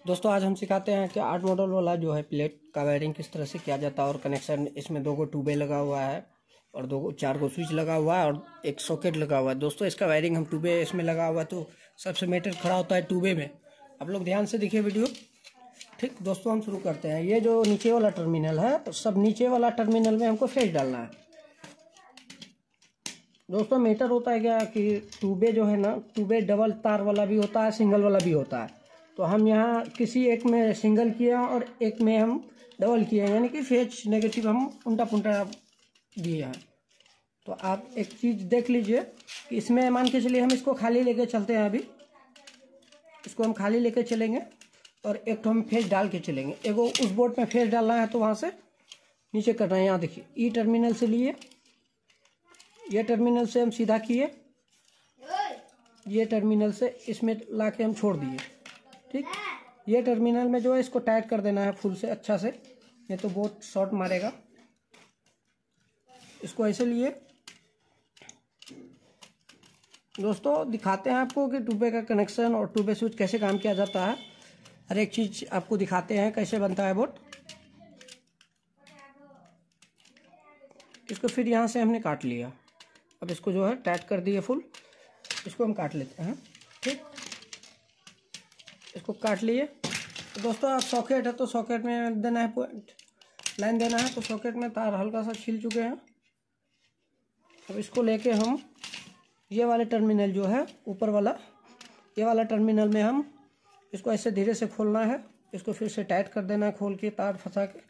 दोस्तों आज हम सिखाते हैं कि 8 मॉडल वाला जो है प्लेट का वायरिंग किस तरह से किया जाता है। और कनेक्शन इसमें 2 ट्यूबे लगा हुआ है और 4 स्विच लगा हुआ है और एक सॉकेट लगा हुआ है। दोस्तों इसका वायरिंग हम ट्यूबे इसमें लगा हुआ है तो सबसे मैटर खड़ा होता है ट्यूबे में। आप लोग ध्यान से देखिए वीडियो। ठीक दोस्तों, हम शुरू करते हैं। ये जो नीचे वाला टर्मिनल है तो सब नीचे वाला टर्मिनल में हमको फेज डालना है। दोस्तों मीटर होता है क्या कि ट्यूबे जो है ना, ट्यूबे डबल तार वाला भी होता है, सिंगल वाला भी होता है। तो हम यहाँ किसी एक में सिंगल किए और एक में हम डबल किए, यानी कि फेज नेगेटिव हम उल्टा पुल्टा दिए हैं। तो आप एक चीज़ देख लीजिए कि इसमें मान के चलिए हम इसको खाली लेके चलते हैं। अभी इसको हम खाली लेके चलेंगे और एक तो हम फेज डाल के चलेंगे। एगो उस बोर्ड में फेज डालना है तो वहाँ से नीचे करना है। यहाँ देखिए ई टर्मिनल से लिए, ये टर्मिनल से हम सीधा किए, ये टर्मिनल से इसमें ला के हम छोड़ दिए। ठीक, ये टर्मिनल में जो है इसको टाइट कर देना है फुल से अच्छा से, नहीं तो बहुत शॉर्ट मारेगा। इसको ऐसे लिए। दोस्तों दिखाते हैं आपको कि ट्यूबे का कनेक्शन और ट्यूबे स्विच कैसे काम किया जाता है। हर एक चीज़ आपको दिखाते हैं कैसे बनता है बोर्ड। इसको फिर यहाँ से हमने काट लिया। अब इसको जो है टाइट कर दिए फुल। इसको हम काट लेते हैं। ठीक, इसको काट लिए। तो दोस्तों आप सॉकेट है तो सॉकेट में देना है पॉइंट, लाइन देना है। तो सॉकेट में तार हल्का सा छिल चुके हैं। अब इसको लेके हम ये वाले टर्मिनल जो है ऊपर वाला, ये वाला टर्मिनल में हम इसको ऐसे धीरे से खोलना है। इसको फिर से टाइट कर देना है खोल के, तार फंसा के।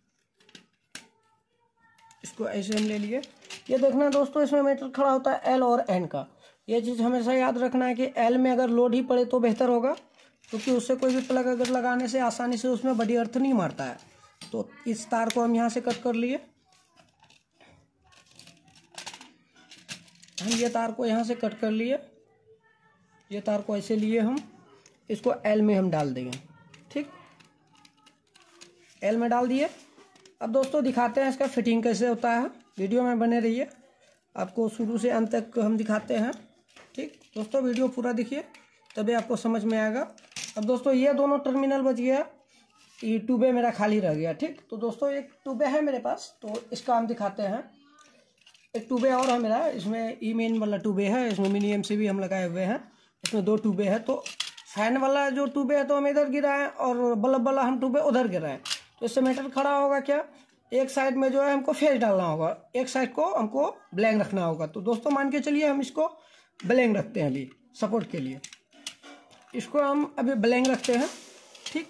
इसको ऐसे हम ले लिए। ये देखना दोस्तों, इसमें मीटर खड़ा होता है एल और एन का। ये चीज़ हमेशा याद रखना है कि एल में अगर लोड ही पड़े तो बेहतर होगा, क्योंकि उससे कोई भी प्लग अगर लगाने से आसानी से उसमें बड़ी अर्थ नहीं मारता है। तो इस तार को हम यहाँ से कट कर लिए। हम ये तार को यहाँ से कट कर लिए। ये तार को ऐसे लिए हम, इसको एल में हम डाल देंगे। ठीक, एल में डाल दिए। अब दोस्तों दिखाते हैं इसका फिटिंग कैसे होता है। वीडियो में बने रहिए, आपको शुरू से अंत तक हम दिखाते हैं। ठीक दोस्तों, वीडियो पूरा देखिए तभी आपको समझ में आएगा। अब दोस्तों ये दोनों टर्मिनल बच गया, ये ट्यूबे मेरा खाली रह गया। ठीक, तो दोस्तों एक ट्यूबे है मेरे पास, तो इसका हम दिखाते हैं। एक ट्यूबे और है मेरा, इसमें ई मेन वाला ट्यूबे है, इसमें मिनी एमसीबी हम लगाए हुए हैं। इसमें 2 ट्यूबे है। तो फैन वाला जो ट्यूबे है तो हम इधर गिराएं और बल्ब वाला हम ट्यूबे उधर गिराएं। तो इससे मीटर खड़ा होगा क्या, एक साइड में जो है हमको फेज डालना होगा, एक साइड को हमको ब्लैंक रखना होगा। तो दोस्तों मान के चलिए हम इसको ब्लैंक रखते हैं अभी सपोर्ट के लिए। इसको हम अभी ब्लैंक रखते हैं। ठीक,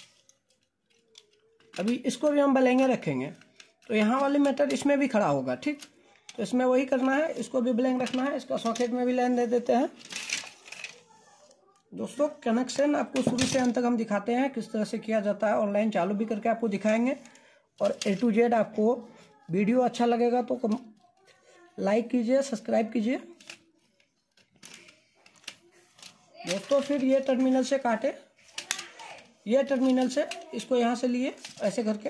अभी इसको भी हम ब्लैंक रखेंगे तो यहाँ वाली मीटर इसमें भी खड़ा होगा। ठीक, तो इसमें वही करना है, इसको भी ब्लैंक रखना है। इसका सॉकेट में भी लाइन दे देते हैं। दोस्तों कनेक्शन आपको शुरू से अंत तक हम दिखाते हैं किस तरह से किया जाता है, और लाइन चालू भी करके आपको दिखाएंगे। और A to Z आपको वीडियो अच्छा लगेगा तो लाइक कीजिए, सब्सक्राइब कीजिए। दोस्तों फिर ये टर्मिनल से काटे, ये टर्मिनल से इसको यहाँ से लिए ऐसे करके।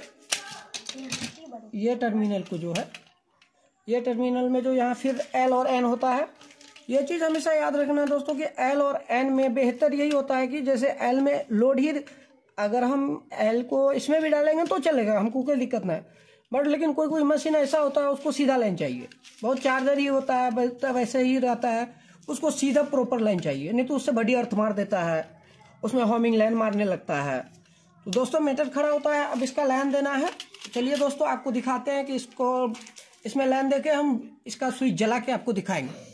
ये टर्मिनल को जो है, ये टर्मिनल में जो यहाँ फिर L और N होता है। ये चीज़ हमेशा याद रखना दोस्तों कि L और N में बेहतर यही होता है कि जैसे L में लोड ही, अगर हम L को इसमें भी डालेंगे तो चलेगा, हमको कोई दिक्कत नहीं। बट लेकिन कोई कोई मशीन ऐसा होता है उसको सीधा लाइन चाहिए, बहुत चार्जर ही होता है वैसे ही रहता है, उसको सीधा प्रॉपर लाइन चाहिए, नहीं तो उससे बड़ी अर्थ मार देता है, उसमें होमिंग लाइन मारने लगता है। तो दोस्तों मीटर खड़ा होता है। अब इसका लाइन देना है। चलिए दोस्तों आपको दिखाते हैं कि इसको इसमें लाइन देके हम इसका स्विच जला के आपको दिखाएंगे।